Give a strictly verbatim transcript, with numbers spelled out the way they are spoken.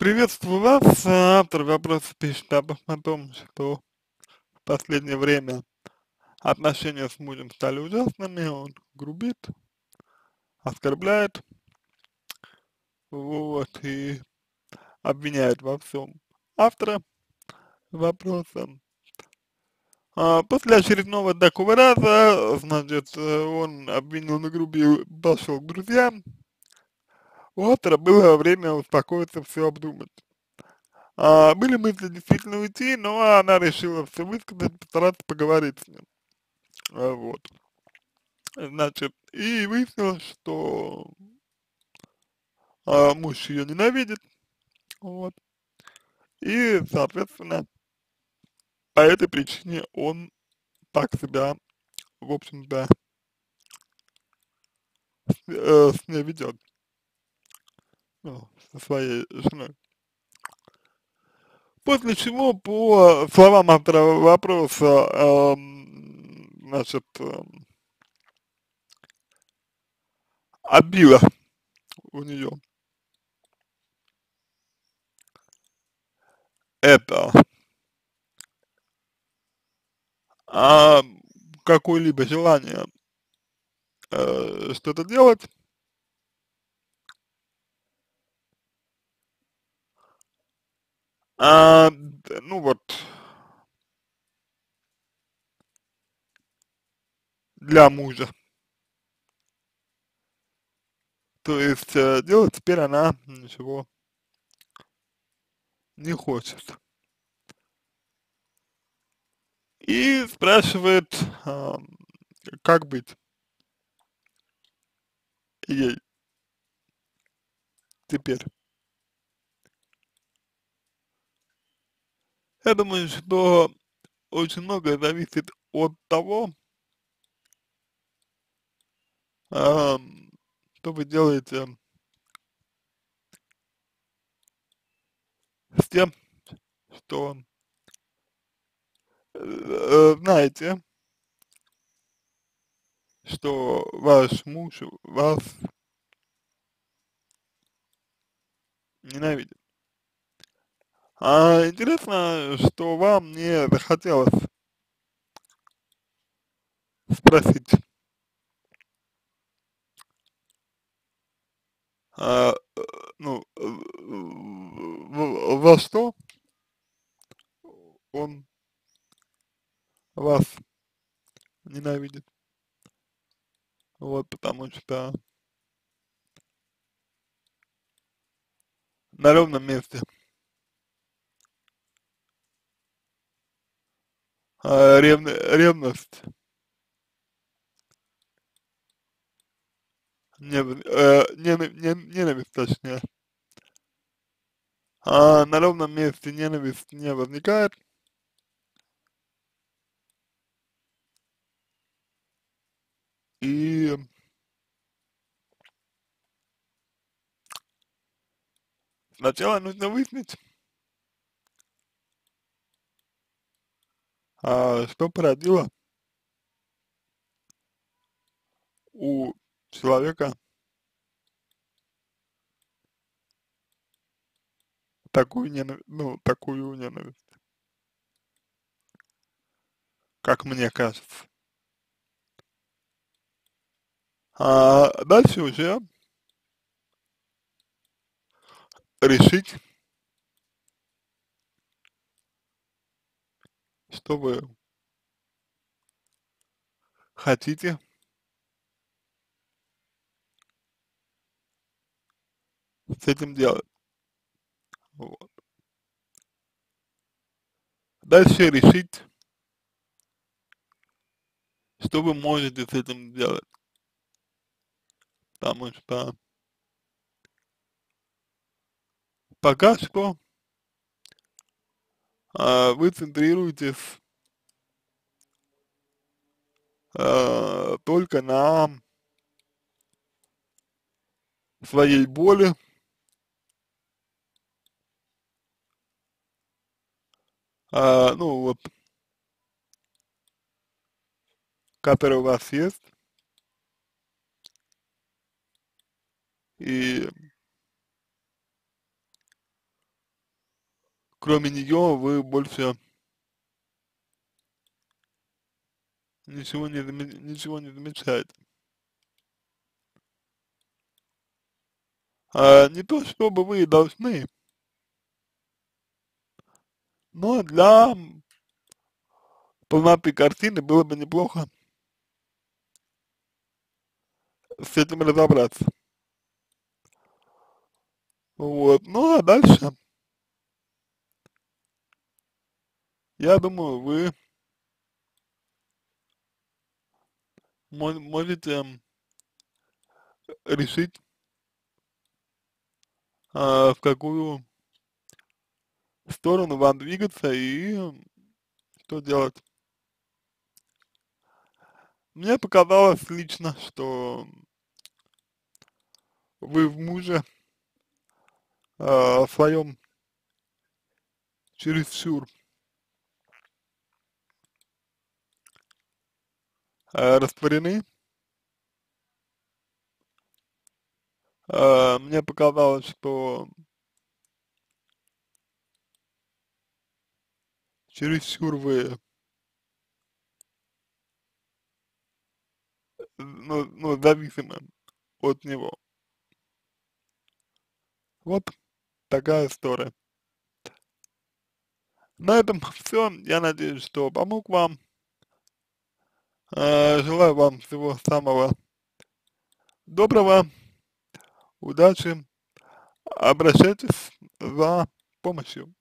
Приветствую вас. Автор вопроса пишет об, о том, что в последнее время отношения с мужем стали ужасными, он грубит, оскорбляет, вот, и обвиняет во всем автора вопроса. А, после очередного такого раза, значит, э, он обвинил, нагрубил, пошел к друзьям. У автора было время успокоиться, все обдумать. А, были мысли действительно уйти, но она решила все высказать, постараться поговорить с ним. А, вот. Значит, и выяснилось, что а, муж ее ненавидит, вот, и, соответственно, по этой причине он так себя, в общем-то, э, с ней ведет, ну, со своей женой. После чего, по словам автора вопроса, эм, значит, эм, отбила у нее это а, какое-либо желание э, что-то делать, а, д- ну вот, для мужа. То есть э, делать теперь она ничего не хочет. И спрашивает, а, как быть ей теперь. Я думаю, что очень многое зависит от того, а, что вы делаете с тем, что э, знаете, что ваш муж вас ненавидит. А интересно, что вам не захотелось спросить, а, э, ну, э, в- во что он вас ненавидит. Вот, потому что на ровном месте а, ревн, ревность, не, э, нена- не- ненависть, точнее, а на ровном месте ненависть не возникает, и сначала нужно выяснить, а, что породило у человека такую ненависть, ну, такую ненависть, как мне кажется. А дальше уже решить, что вы хотите с этим делать. Вот. Дальше решить, что вы можете с этим делать, потому что пока что а, вы центрируетесь а, только на своей боли, а, ну вот, которая у вас есть, и кроме нее вы больше ничего не заме ничего не замечаете. А, не то чтобы вы должны, но для полноты картины было бы неплохо с этим разобраться. Вот, ну а дальше, я думаю, вы мо можете решить, а, в какую сторону вам двигаться и что делать. Мне показалось лично, что вы в муже а, своем чересчур а, растворены. А, мне показалось, что чересчур вы, ну, ну, зависимы от него. Вот такая история. На этом все. Я надеюсь, что помог вам. А, желаю вам всего самого доброго, удачи. Обращайтесь за помощью.